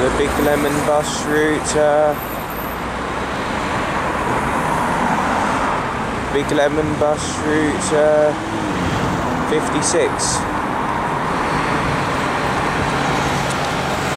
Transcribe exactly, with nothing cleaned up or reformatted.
the Big Lemon bus route. Uh, Big Lemon bus route uh, fifty-six.